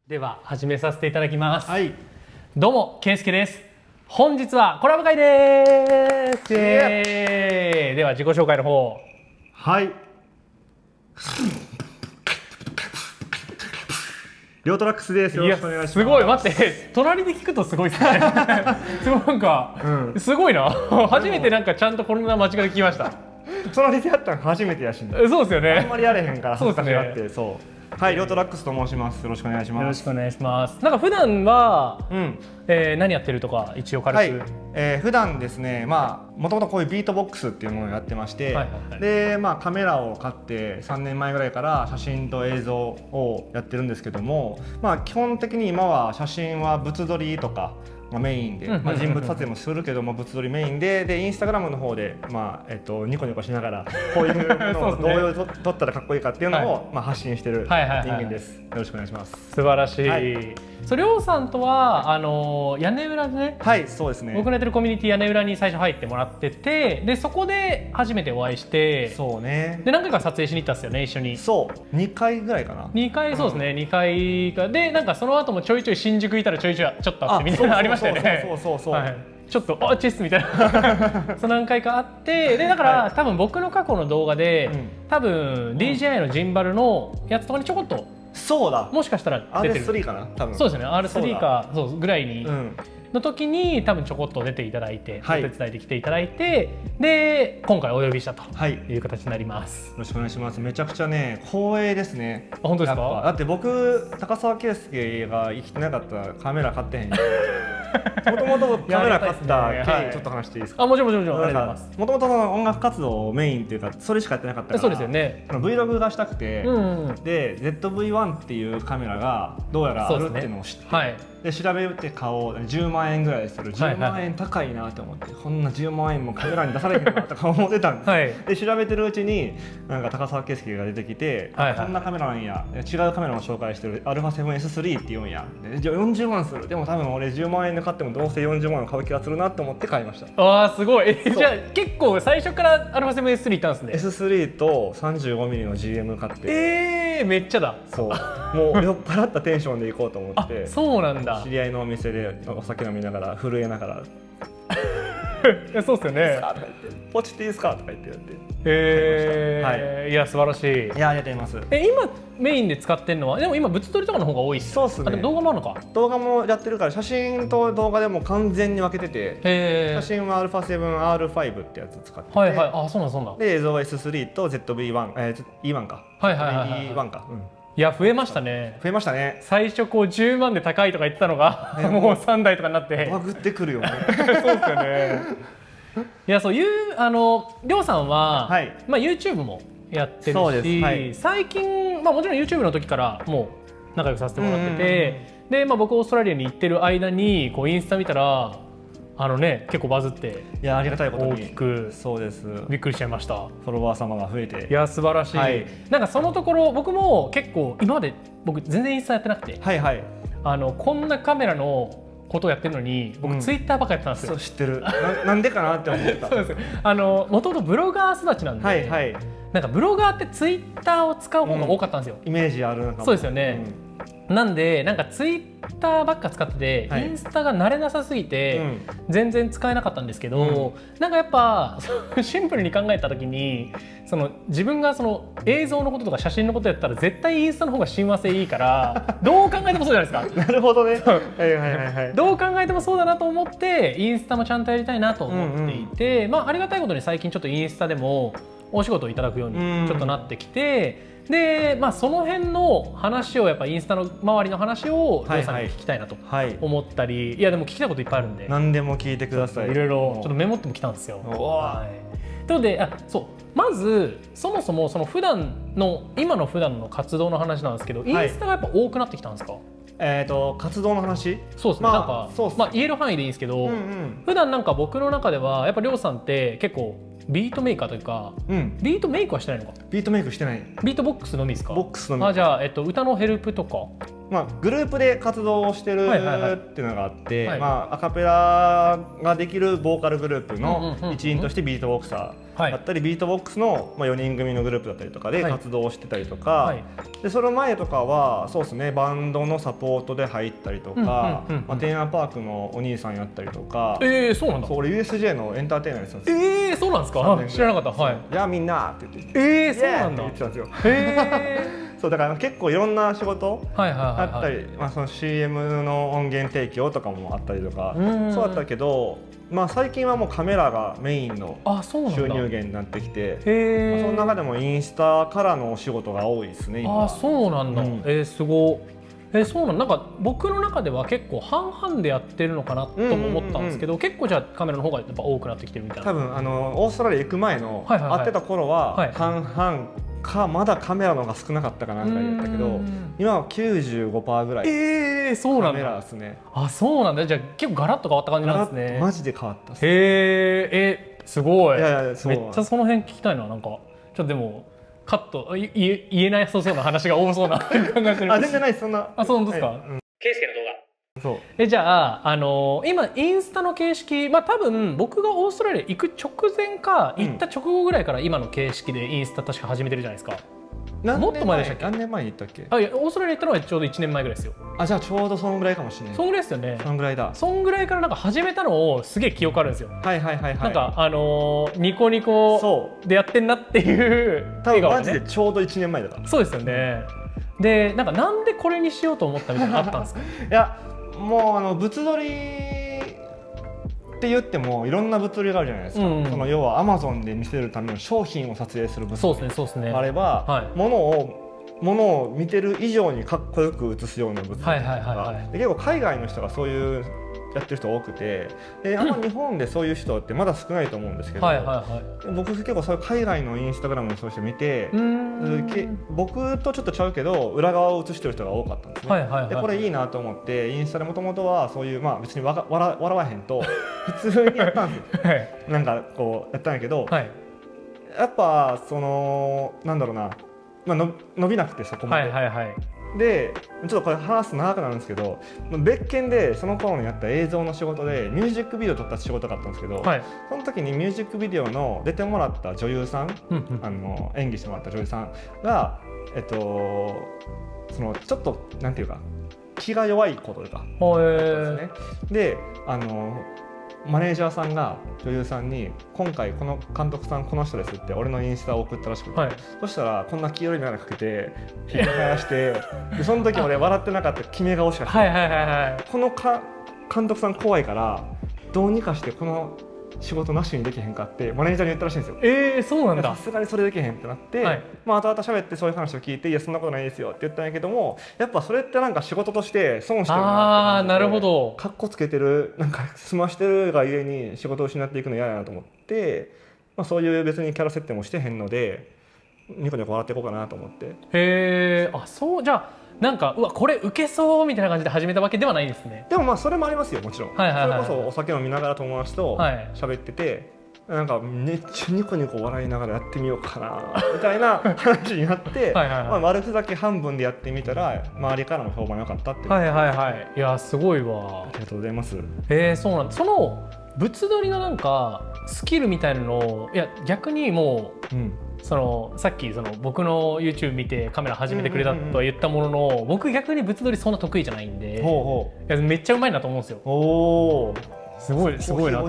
では始めさせていただきます。 はい。 どうも、けいすけです。本日はコラボ会です。では自己紹介の方。 はい。リョートラックスです。よろしくお願いします。 すごい、待って、隣で聞くとすごいですね。すごいなんか、すごいな。初めてなんかちゃんとこんな間近で聞きました。 隣でやったの初めてやしん。 そうですよね。 あんまりやれへんからそうですね。 恥ずかしがって、そう。はい、リョートラックスと申します。よろしくお願いします。 よろしくお願いします。なんか普段は、何やってるとか一応軽く。 はい、普段ですね、まあもともとこういうビートボックスっていうものをやってまして、でまあカメラを買って3年前ぐらいから写真と映像をやってるんですけども、まあ基本的に今は写真は物撮りとかがメインで、まあ人物撮影もするけども物撮りメインでインスタグラムの方でまあニコニコしながらこういうものをどういう撮ったらかっこいいかっていうのをまあ発信してる人間です。よろしくお願いします。 素晴らしい。りょうさんとは屋根裏でね、 はい、そうですね。 僕のやってるコミュニティ屋根裏に最初入ってもらってて、でそこで初めてお会いして、 そうね。 で何回か撮影しに行ったんですよね、一緒に。 そう2回ぐらいかな。 2回、そうですね、2回かで、なんかその後もちょいちょい新宿いたらちょいちょいちょっとあってみたいなありましたよね。そうちょっとチェスみたいなそう何回かあって、でだから多分僕の過去の動画で多分 DJI のジンバルのやつとかにちょこっと、 そうだ、 もしかしたら出てる R3 かな、多分。 そうですね、 R3 かそうぐらいにの時に多分ちょこっと出ていただいて、お手伝いで来ていただいて、で今回お呼びしたという形になります。 よろしくお願いします。めちゃくちゃね光栄ですね。 本当ですか？ だって僕高沢圭介が生きてなかったらカメラ買ってへん。もともとカメラ買った経緯ちょっと話していいですか？ もちろんもちろん、ありがとうございます。 もともと音楽活動をメインっていうかそれしかやってなかったから、 そうですよね。 Vlog がしたくて、で ZV-1 っていうカメラがどうやらあるっていうのを知って、で調べて買おう、10万円ぐらいする、10万円高いなと思って、こんな10万円もカメラに出されへんなとか思ってたんです。で調べてるうちになんか高沢圭介が出てきて、こんなカメラなんや、違うカメラを紹介してる α7S3 って言うんや、じゃあ40万する、でも多分俺10万円で買ってもどうせ40万円買う気がするなと思って買いました。 あーすごい。じゃあ結構最初から α7S3 いったんですね。 S3 と 35mm の GM 買って、 めっちゃだ。 そうもう酔っ払ったテンションで行こうと思って。 そうなんだ。 知り合いのお店でお酒飲みながら震えながらそうですよね。 ポチっていいですかとか言ってやって。 いや素晴らしい。 いや、ありがとうございます。 今メインで使ってるのは、でも今物撮りとかの方が多いっす。 そうですね。 動画もあるのか。 動画もやってるから、写真と動画でも完全に分けてて、写真は α7R5 ってやつ使ってて、 あ、そうなんそうなん。 で映像は S3 と ZV-1、E1 か、E1 か。 いや増えましたね。 増えましたね。 最初こう10万で高いとか言ってたのがもう3台とかになってバグってくるよね。 そうですよね。いや、そういうりょうさんはまあ YouTube もやってるし、最近まあもちろん YouTube の時からもう仲良くさせてもらってて、でまあ僕オーストラリアに行ってる間にこうインスタ見たら結構バズって、 いやありがたいことに大きく、 そうです、 びっくりしちゃいました。 フォロワー様が増えて、 いや素晴らしい。なんかそのところ僕も結構今まで僕全然インスタやってなくて、こんなカメラのことをやってるのに僕ツイッターばっかやってたんですよ。 そう知ってる。なんでかなって思ってた。 そうです。もともとブロガー育ちなんで、なんかブロガーってツイッターを使う方が多かったんですよ。 イメージある。 そうですよね。なんでなんかツイッターばっか使ってて、インスタが慣れなさすぎて全然使えなかったんですけど、なんかやっぱシンプルに考えた時に自分が映像のこととか写真のことやったら絶対インスタの方が親和性いいからどう考えてもそうじゃないですか。 なるほどね。 どう考えてもそうだなと思ってインスタもちゃんとやりたいなと思っていて、まあありがたいことに最近ちょっとインスタでもお仕事をいただくようにちょっとなってきて。でまあ、その辺の話をやっぱインスタの周りの話をりょうさんに聞きたいなと思ったり、いやでも聞きたいこといっぱいあるんで何でも聞いてください。 いろいろちょっとメモってもきたんですよ。ということでまずそもそも普段の今の普段の活動の話なんですけど、インスタがやっぱ多くなってきたんですか？ 活動の話？ そうですね。なんかまあ言える範囲でいいんですけど、普段なんか僕の中ではやっぱりょうさんって結構ビートメーカーというか、ビートメイクはしてないのか？ ビートメイクしてない。 ビートボックスのみですか？ ボックスのみ。 じゃあ歌のヘルプとか。 まあグループで活動をしてるっていうのがあって、まあアカペラができるボーカルグループの一員としてビートボクサーだったり、ビートボックスの4人組のグループだったりとかで活動をしてたりとか、でその前とかはそうですね、バンドのサポートで入ったりとか、テーマパークのお兄さんやったりとか。 そうなんだ。 俺 USJ のエンターテイナーやってたんですよ。 そうなんですか。知らなかった。はい。 じゃあみんなって言って。 そうなんだ。 言ってたんですよ。そうだから結構いろんな仕事あったり、その CM の音源提供とかもあったりとか、そうだったけど、最近はもうカメラがメインの収入源になってきて、その中でもインスタからのお仕事が多いですね。今。 そうなんだ。すごい。そうなんか僕の中では結構半々でやってるのかなとも思ったんですけど、結構じゃあカメラの方がやっぱ多くなってきてるみたいな。 多分オーストラリア行く前の会ってた頃は半々か、まだカメラの方が少なかったかなぐらいだったけど、今は 95% ぐらいそうなんだ。 カメラですね。 そうなんだ。じゃあ結構ガラッと変わった感じなんですね。 マジで変わったっす。 すごい。 めっちゃその辺聞きたいな。なんかちょっとでもカット言えないそうな話が多そうな感じがする。 全然ない。そんな。 そうですか。ケイスケの動画。じゃあ、今インスタの形式、多分僕がオーストラリア行く直前か行った直後ぐらいから今の形式でインスタ確か始めてるじゃないですか。もっと前でしたっけ？ 何年前に行ったっけ？ いや、オーストラリア行ったのはちょうど1年前ぐらいですよ。 じゃあちょうどそんぐらいかもしれない。 そんぐらいですよね。 そんぐらいだ。 そんぐらいからなんか始めたのをすげえ記憶あるんですよ。なんかニコニコでやってんなっていう多分マジでちょうど1年前だから。 そうですよね。でなんでこれにしようと思ったみたいなのあったんですか？いやもう物撮りって言ってもいろんな物撮りがあるじゃないですか。その要はアマゾンで見せるための商品を撮影する物撮りあれば、ものを見てる以上にかっこよく映すような物撮りとか、結構海外の人がそういうやってる人多くて、で日本でそういう人ってまだ少ないと思うんですけど、僕結構そういう海外のインスタグラムのそういう人見て、僕とちょっとちゃうけど裏側を映してる人が多かったんですね。でこれいいなと思ってインスタでもともとはそういう別に笑わへんと普通にやったんですよ。なんかこうやったんやけど、やっぱそのなんだろうな、伸びなくてそこまで。でちょっとこれ話すと長くなるんですけど、別件でその頃にやった映像の仕事でミュージックビデオ撮った仕事があったんですけど、その時にミュージックビデオの出てもらった女優さん、演技してもらった女優さんがそのちょっとなんていうか気が弱い子というかですね。でマネージャーさんが女優さんに「今回この監督さんこの人です」って俺のインスタを送ったらしくて、そしたらこんな黄色い眼鏡かけてひげ生やしてでその時俺笑ってなかった決め顔しかしてこの監督さん怖いからどうにかしてこの仕事なしにできへんかってマネージャーに言ったらしいんですよ。 そうなんだ。 さすがにそれできへんってなって、後々喋ってそういう話を聞いて「いやそんなことないですよ」って言ったんやけども、やっぱそれってなんか仕事として損してるなって。なるほど。かっこつけてるなんか済ましてるがゆえに仕事を失っていくの嫌だなと思って、そういう別にキャラ設定もしてへんのでニコニコ笑っていこうかなと思って。 そうじゃあなんかこれウケそうみたいな感じで始めたわけではないですね。 でもそれもありますよ、もちろん。それこそお酒を見ながら友達と喋ってて、なんかめっちゃニコニコ笑いながらやってみようかなみたいな話になって悪ふざけ半分でやってみたら周りからも評判良かったっていう。 いやすごいわ。 ありがとうございます。 そうなんだ。その物撮りのなんかスキルみたいなのを逆にもう、さっき僕の YouTube 見てカメラ始めてくれたとは言ったものの、僕逆に物撮りそんな得意じゃないんで、めっちゃうまいなと思うんですよ。すごいなと。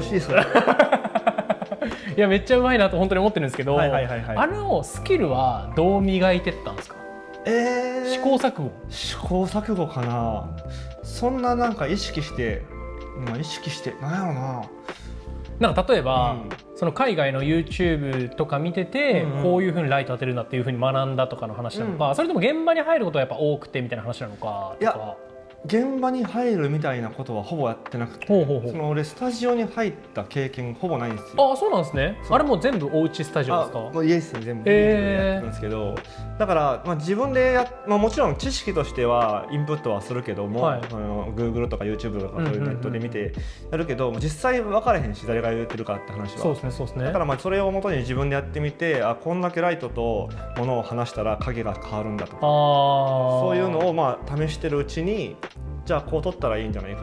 いやめっちゃうまいなと本当に思ってるんですけど、スキルはどう磨いてったんですか？試行錯誤かな。そんななんか意識してなんやろな。 なんか例えば、その海外の YouTube とか見てて、こういうふうにライト当てるんだっていうふうに学んだとかの話なのか、それとも現場に入ることがやっぱ多くてみたいな話なのかとか。 現場に入るみたいなことはほぼやってなくて、俺スタジオに入った経験ほぼないんですよ。 そうなんですね。あれも全部おうちスタジオですか？ もう家ですね、全部やってるんですけど、だから自分でもちろん知識としてはインプットはするけども、Google とか YouTube とかそういうネットで見てやるけど、実際分からへんし誰が言ってるかって話は。 そうですね。 だからそれをもとに自分でやってみて、こんだけライトとものを離したら影が変わるんだとか、そういうのを試してるうちに、じゃあこう撮ったらいいんじゃないかとか、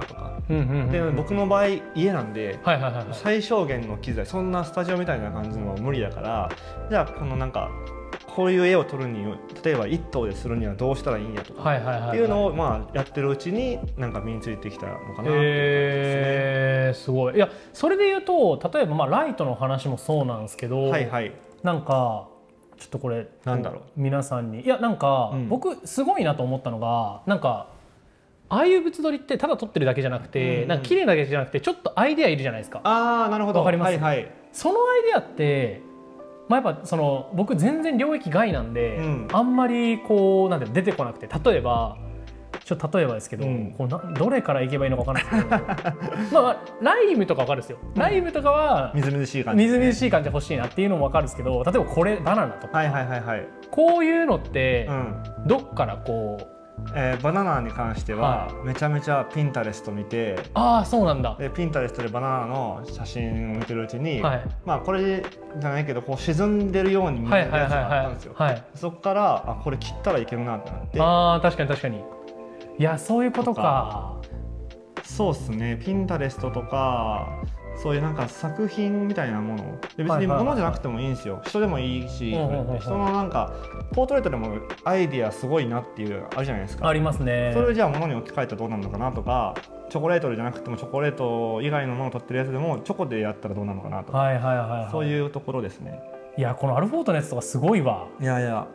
で僕の場合家なんで最小限の機材、そんなスタジオみたいな感じのは無理だから、じゃあこのなんかこういう絵を撮るに例えば1頭でするにはどうしたらいいんやとかっていうのをまあやってるうちになんか身についてきたのかなっていう感じですね。 すごい。いやそれで言うと例えばまあライトの話もそうなんですけど、なんかちょっとこれなんだろう皆さんにいやなんか僕すごいなと思ったのが、なんかああいう物撮りってただ撮ってるだけじゃなくて、なんか綺麗だけじゃなくてちょっとアイデアいるじゃないですか。 ああなるほど。 わかります。 はい、 そのアイデアってまあやっぱその僕全然領域外なんで、あんまりこうなんて出てこなくて、例えばですけど、こうどれからいけばいいのか分からないですけどまあライムとか分かるんですよ。ライムとかはみずみずしい感じ欲しいなっていうのも分かるんですけど、例えばこれバナナとかこういうのってどっからこうバナナに関してはめちゃめちゃピンタレスト見て、 ああそうなんだ。 でピンタレストでバナナの写真を見てるうちに、まあこれじゃないけどこう沈んでるように見えるやつがあったんですよ。そこからこれ切ったらいけるなってなって、 ああ確かにいやそういうことか。 そうっすね。ピンタレストとかそういうなんか作品みたいなもので、別に物じゃなくてもいいんですよ。人でもいいし、人のなんかポートレートでもアイディアすごいなっていうあるじゃないですか。 ありますね。 それをじゃあ物に置き換えたらどうなるのかなとか、チョコレートじゃなくてもチョコレート以外のものを取ってるやつでもチョコでやったらどうなるのかなとか、そういうところですね。 いやこのアルフォートのやつとかすごいわ。 いや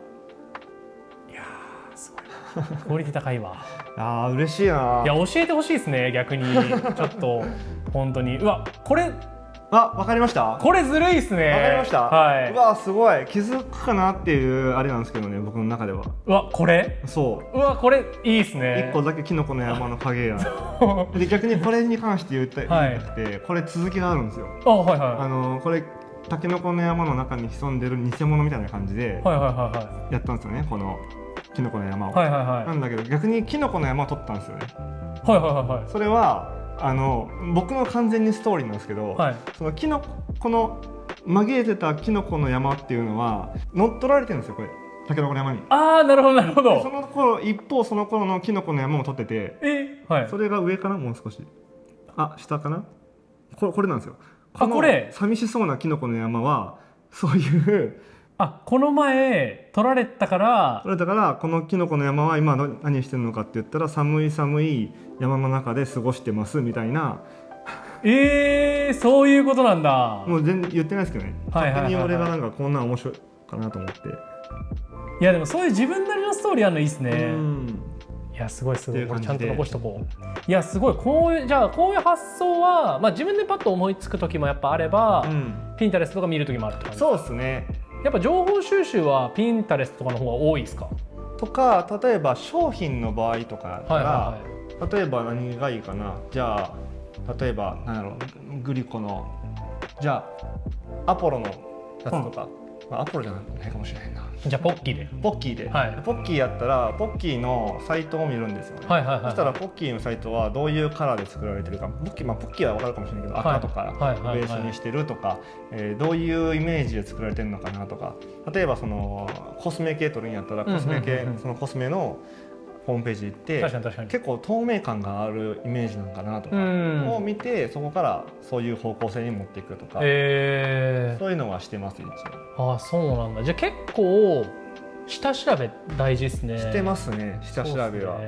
すごいクオリティ高いわ。 あー嬉しいな。 いや教えてほしいですね逆にちょっと本当に。うわこれわかりました。 これずるいっすね。 わかりました。 はい。 うわすごい気づくかなっていうあれなんですけどね、僕の中では。 うわこれ。 そう。 うわこれいいっすね。 一個だけキノコの山の影や。で逆にこれに関して言ってなくて、これ続きがあるんですよ。これタケノコの山の中に潜んでる偽物みたいな感じでやったんですよね、このキノコの山を。なんだけど逆にキノコの山を撮ったんですよね。それは僕の完全にストーリーなんですけど、そのキノコの紛れてたキノコの山っていうのは乗っ取られてるんですよ、これタケノコの山に。 ああなるほどなるほど。 その頃一方その頃のキノコの山を撮ってて、それが上かな、もう少し下かな、これなんですよ。これ寂しそうなキノコの山はそういうこの前取られたからこのキノコの山は今何してるのかって言ったら寒い寒い山の中で過ごしてますみたいな。 そういうことなんだ。 もう全然言ってないですけどね。勝手に俺がなんかこんなん面白いかなと思って。 いやでもそういう自分なりのストーリーあるのいいっすね。いやすごいすごい。これちゃんと残しとこう。いやすごい。こういう発想はまあ自分でパッと思いつく時もやっぱあれば、ピンタレストとか見る時もあるって感じ。 そうですね。 やっぱ情報収集はピンタレストとかの方が多いですか？ とか例えば商品の場合とかだったら、例えば何がいいかな。じゃあ例えば何だろう、グリコのじゃあアポロのやつとか、アポロじゃないかもしれないな。 じゃあポッキーでポッキーやったらポッキーのサイトを見るんですよね。そしたらポッキーのサイトはどういうカラーで作られてるか、ポッキーは分かるかもしれないけど、赤とかベースにしてるとか、どういうイメージで作られてるのかなとか、例えばそのコスメ系取るんやったらコスメ系、そのコスメのホームページ行って結構透明感があるイメージなのかなとかを見て、そこからそういう方向性に持っていくとか、そういうのはしてます一応。 そうなんだ。じゃあ結構下調べ大事ですね。 してますね、下調べは。 ケイスケの動画。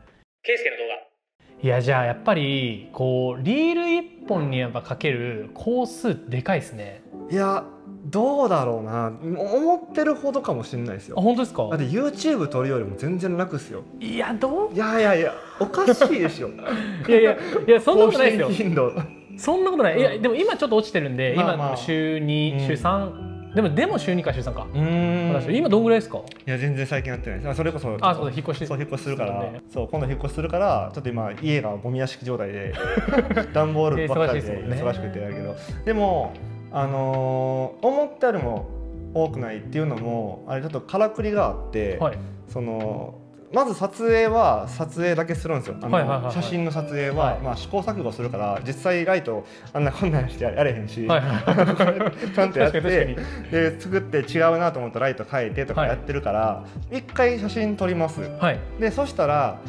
いやじゃあやっぱりこうリール1本にやっぱかける工数でかいですね。 いやどうだろうな、思ってるほどかもしれないですよ。 本当ですか？ だって YouTube 撮るよりも全然楽ですよ。 いやおかしいでしょ。 いやそんなことないですよ。そんなことない。いやでも今ちょっと落ちてるんで、今週2週3でも週2か週3か。今どんぐらいですか？ いや全然最近やってない。それこそ引っ越しするから、今度引っ越しするからちょっと今家がゴミ屋敷状態で段ボールばっかりで忙しくてやるけど、でも思ったよりも多くないっていうのもあれちょっとからくりがあって、まず撮影は撮影だけするんですよ。写真の撮影は試行錯誤するから、実際ライトこんなんしてやれへんし、ちゃんとやってで作って違うなと思ったらライト変えてとかやってるから、一回写真撮ります。でそしたら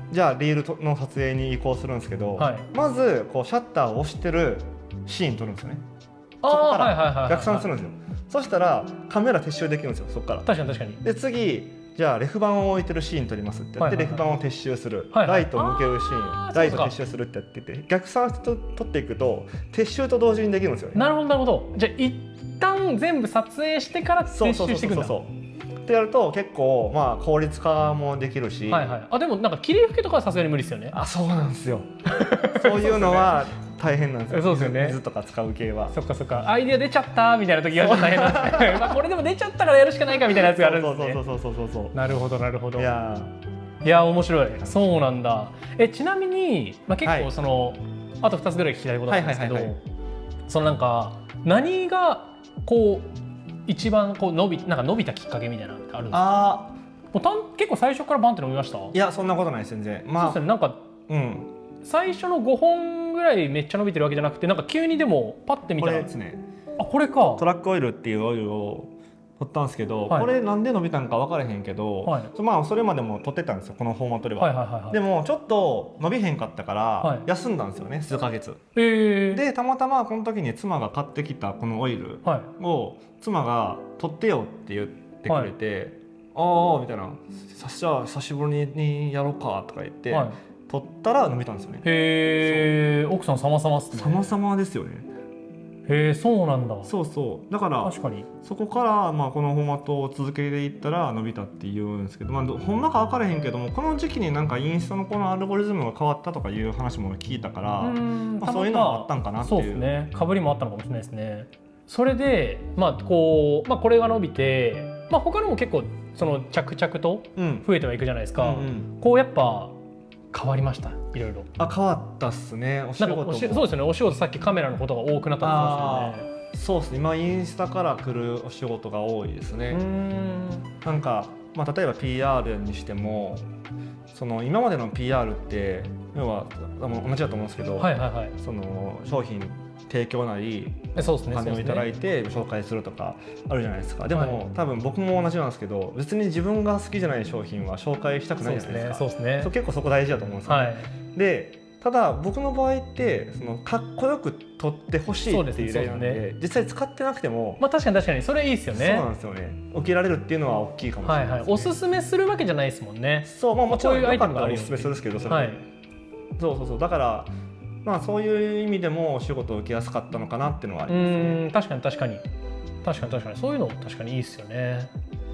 じゃあリールの撮影に移行するんですけど、まずこうシャッターを押してるシーン撮るんですよね。そこから逆算するんですよ。そしたらカメラ撤収できるんですよ、そこから。 確かに確かに。 で次じゃあレフ板を置いてるシーン撮りますってやってレフ板を撤収する、ライトを向けるシーン、ライトを撤収するってやってて、逆算して撮っていくと撤収と同時にできるんですよね。 なるほどなるほど。じゃあ一旦全部撮影してから撤収していくんだ。 ってやると結構まあ効率化もできるし、 あでもなんか霧吹きとかはさすがに無理ですよね。 あ、そうなんですよ。そういうのは大変なんですよ。 そうですよね。 水とか使う系は。 そっかそっか。アイディア出ちゃったみたいな時が大変なんですね。まあこれでも出ちゃったからやるしかないかみたいなやつがあるんですね。 そう。 なるほどなるほど。 いや面白い。そうなんだ。ちなみにまあ結構そのあと2つぐらい聞きたいことなんですけど、そのなんか何がこう一番こう伸びたきっかけみたいなのってあるんですか？結構最初からバンって伸びました？ いやそんなことないです全然。 まあそうですね、なんか最初の5本ぐらいめっちゃ伸びてるわけじゃなくて、なんか急にでもパッて見たらこれですね。これか。 トラックオイルっていうオイルを取ったんですけど、これなんで伸びたんか分からへんけど、まあそれまでも取ってたんですよこのフォーマットでは。でもちょっと伸びへんかったから休んだんですよね、数ヶ月。でたまたまこの時に妻が買ってきたこのオイルを妻が取ってよって言ってくれて、ああみたいな、じゃあ久しぶりにやろうかとか言って取ったら伸びたんですよね。 へえ、奥さん様々っすね。 様々ですよね。 へえ、そうなんだ。 そうだから確かにそこからまあこのフォーマットを続けていったら伸びたっていうんですけど、まあほんまか分からへんけども、この時期になんかインスタのこのアルゴリズムが変わったとかいう話も聞いたから、まあそういうのがあったんかなっていう。 そうですね、被りもあったのかもしれないですね。それでまあこれが伸びて、まあ他にも結構その着々と増えてはいくじゃないですか。こうやっぱ変わりました、いろいろ。 変わったっすね。お仕事も。 そうですよね、お仕事さっきカメラのことが多くなったって言ってましたよね。 そうですね、今インスタから来るお仕事が多いですね。なんか、まあ、例えば PR にしてもその今までの PR って要は同じだと思うんですけど、その商品提供なりお金をいただいて紹介するとかあるじゃないですか。でも多分僕も同じなんですけど、別に自分が好きじゃない商品は紹介したくないじゃないですか。結構そこ大事だと思うんですよね。でただ僕の場合ってそのかっこよく撮ってほしいっていう依頼なんで、実際使ってなくても確かにそれいいですよね。 そうなんですよね。受けられるっていうのは大きいかもしれないですね。 おすすめするわけじゃないですもんね。 そうもちろんよかったらおすすめするんですけど、そうだからまあそういう意味でもお仕事を受けやすかったのかなっていうのはありますね。 確かにそういうの確かにいいですよね。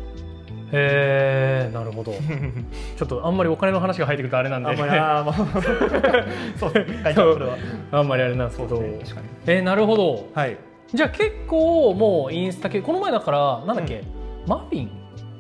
へえ、なるほど。ちょっとあんまりお金の話が入ってくるとあれなんで、あんまりあれなんですけど、なるほど。じゃあ結構もうインスタ系、この前だからなんだっけ、マフィン、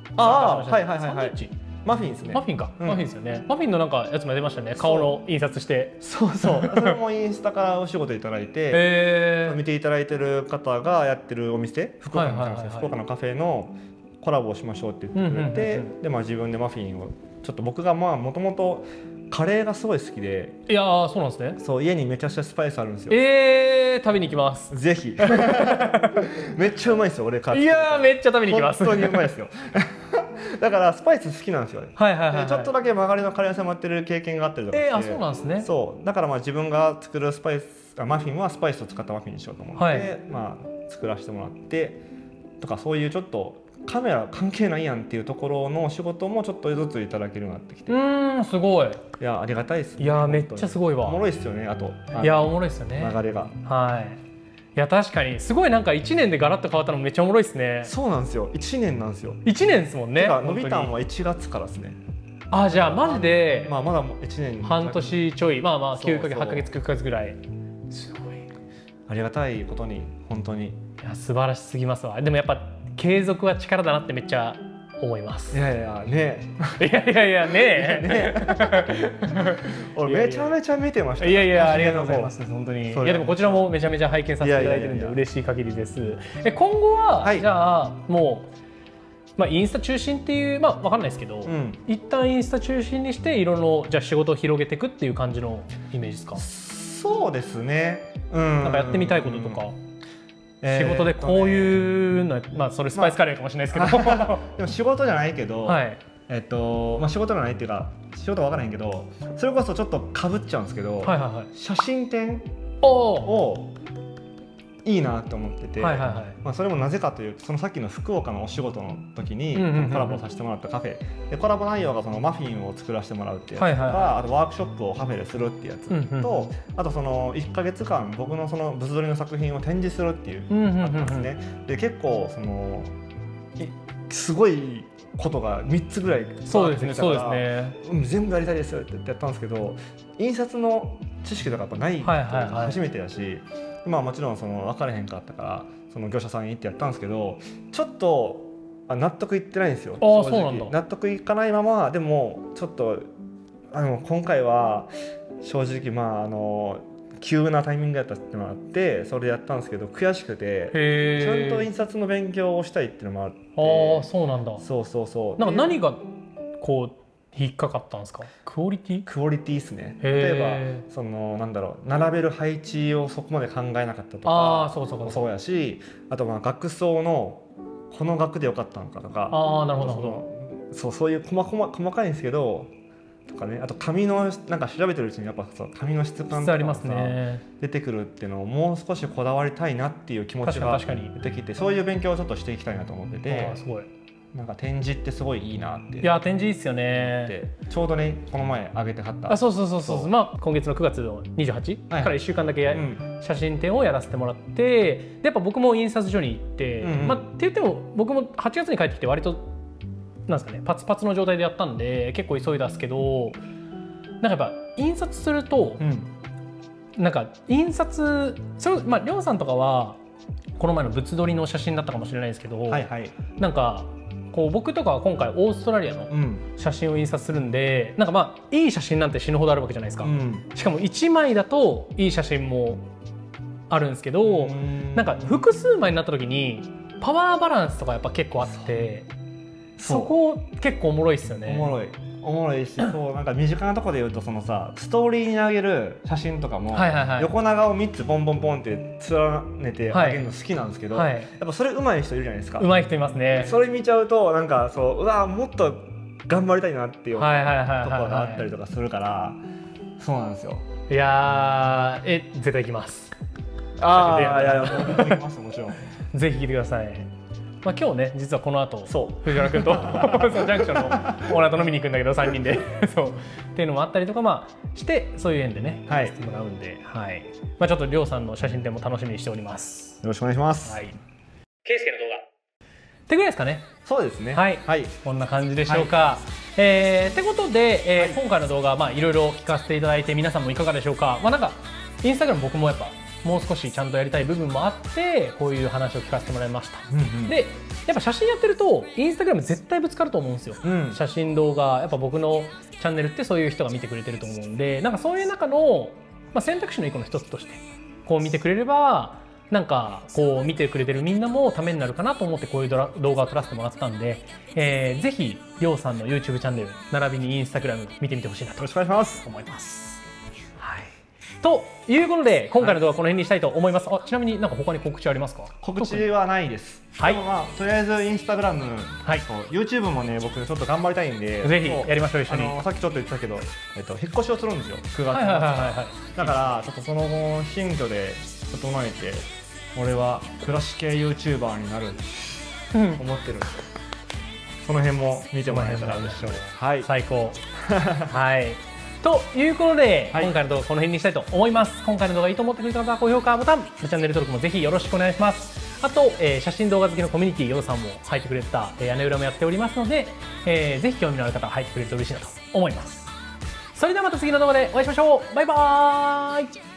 マフィンですね。マフィンか、マフィンですよね。マフィンのなんかやつも出ましたね。顔の印刷して。 それもインスタからお仕事いただいて、見ていただいてる方がやってるお店、福岡のカフェのコラボをしましょうって言ってくれて、でまあ自分でマフィンをちょっと僕がまあもともとカレーがすごい好きで、 いやそうなんですね。 そう家にめちゃくちゃスパイスあるんですよ。 食べに行きます。 ぜひ。めっちゃうまいですよ俺カレー。 いやめっちゃ食べに行きます。 本当にうまいですよ。だからスパイス好きなんですよね。ちょっとだけ曲がりのカレー屋さんもやってる経験があったりとかして、 そうなんですね。 そうだからまあ自分が作るマフィンはスパイスを使ったマフィンにしようと思って、まあ作らせてもらってとか、そういうちょっとカメラ関係ないやんっていうところの仕事もちょっとずついただけるようになってきて、 すごい。 いやありがたいですね。 いやめっちゃすごいわ。 おもろいですよね。あといやおもろいですよね、 流れが。 いや確かにすごい、なんか1年でガラッと変わったのめっちゃおもろいですね。 そうなんですよ、1年なんですよ。 1年ですもんね。 伸びたんは1月からですね。 じゃあマジでまだ1年半年ちょい、まあ9ヶ月8ヶ月9ヶ月ぐらい。すごいありがたいことに本当に。いや素晴らしすぎますわ。でもやっぱ継続は力だなってめっちゃ思います。 いやね俺めちゃめちゃ見てました。 いやありがとうございます。本当に。いやでもこちらもめちゃめちゃ拝見させていただいてるんで嬉しい限りです。今後はじゃあもうインスタ中心っていうわかんないですけど、一旦インスタ中心にしていろいろじゃあ仕事を広げていくっていう感じのイメージですか？ そうですね。 なんかやってみたいこととか。仕事でこういうの、それスパイスカレーかもしれないですけど、 でも仕事じゃないけど、 まあ、仕事がないっていうか仕事は分からへんけど、それこそちょっとかぶっちゃうんですけど、写真展をいいなと思ってて、まあそれもなぜかというと、そのさっきの福岡のお仕事の時にコラボさせてもらったカフェで、コラボ内容がそのマフィンを作らせてもらうっていうやつとか、あとワークショップをカフェでするっていうやつと、あとその1ヶ月間僕のその物撮りの作品を展示するっていうあったんですね。で結構そのすごいことが3つぐらいそうですね、そうですね、 全部やりたいですってやったんですけど、印刷の知識とかやっぱない初めてだし、まあもちろんその分からへんかったからその業者さんに行ってやったんですけど、ちょっと納得いってないんですよ。 そうなんだ。 納得いかないまま、でもちょっと今回は正直まあ急なタイミングやったってのがあって、それやったんですけど悔しくて、ちゃんと印刷の勉強をしたいっていうのもあって。 そうなんだ。 そうなんか何がこう引っかかったんですか？クオリティですね。例えばそのなんだろう、並べる配置をそこまで考えなかったとか、そうやし、あとまあ額装のこの額でよかったのかとか、 なるほど。そういう細かいんですけどとかね、あと紙のなんか調べてるうちにやっぱ紙の質感とかが出てくるっていうのをもう少しこだわりたいなっていう気持ちが出てきて、そういう勉強をちょっとしていきたいなと思ってて。すごい。なんか展示ってすごいいいなって。 いや展示いいっすよね。 ちょうどねこの前上げてはった。 そう。まあ今月の9月の28から1週間だけ写真展をやらせてもらって、でやっぱ僕も印刷所に行って、まあって言っても僕も8月に帰ってきて割となんですかね、パツパツの状態でやったんで結構急いだっすけど、なんかやっぱ印刷すると、なんか印刷まありょうさんとかはこの前の物撮りの写真だったかもしれないですけど、なんかこう僕とかは今回オーストラリアの写真を印刷するんで、なんかまあいい写真なんて死ぬほどあるわけじゃないですか。しかも1枚だといい写真もあるんですけど、なんか複数枚になった時にパワーバランスとかやっぱ結構あって、そこ結構おもろいっすよね。 おもろいし、そうなんか身近なところで言うと、そのさストーリーに上げる写真とかも横長を3つポンポンポンって連ねて上げるの好きなんですけど、やっぱそれ上手い人いるじゃないですか。 上手い人いますね。 それ見ちゃうとなんかうわもっと頑張りたいなっていうところがあったりとかするから、そうなんですよ。 いや絶対行きます。 いや行きますもちろん。 ぜひ来てください。まあ今日ね実はこの後藤原君とジャンクションのオーナーと飲みに行くんだけど3人でそうっていうのもあったりとかまあしてそういう縁でねさせてもらうんで、まあちょっとりょうさんの写真展も楽しみにしております。 よろしくお願いします。 ケイスケの動画ってぐらいですかね。 そうですね。 こんな感じでしょうか。ってことで、今回の動画まあいろいろ聞かせていただいて皆さんもいかがでしょうか。まあなんかインスタグラム僕もやっぱもう少しちゃんとやりたい部分もあってこういう話を聞かせてもらいました。でやっぱ写真やってるとインスタグラム絶対ぶつかると思うんですよ。写真動画やっぱ僕のチャンネルってそういう人が見てくれてると思うんで、なんかそういう中の、まあ、選択肢の一個の一つとしてこう見てくれればなんかこう見てくれてるみんなもためになるかなと思ってこういう動画を撮らせてもらったんで、ぜひりょうさんの YouTube チャンネル並びにインスタグラム見てみてほしいなと思います。ということで今回の動画はこの辺にしたいと思います。ちなみになんか他に告知ありますか？ 告知はないです。まあとりあえずインスタグラム、YouTube もね僕ちょっと頑張りたいんで、 ぜひやりましょう一緒に。 さっきちょっと言ってたけど、引っ越しをするんですよ9月だからちょっとその後新居で整えて俺は暮らし系 YouTuber になると思ってるんで、その辺も見てもらえたら嬉しい。 最高。ということで、今回の動画この辺にしたいと思います。今回の動画いいと思ってくれた方は高評価ボタン、チャンネル登録もぜひよろしくお願いします。あと、写真動画好きのコミュニティ、ようさんも入ってくれた屋根裏もやっておりますので、ぜひ興味のある方は入ってくれると嬉しいなと思います。それではまた次の動画でお会いしましょう。バイバーイ。